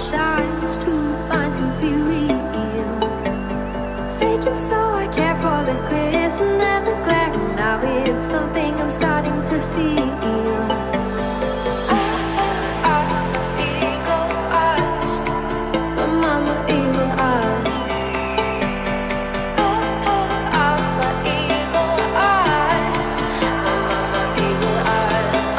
shines to find to be real. Fake it so I care for the glisten and the glare. Now it's something I'm starting to feel. Eagle eyes, my mama eagle eyes. My eagle eyes, my mama eagle eyes.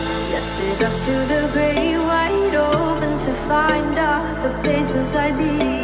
To the great wide open to find all the places I need.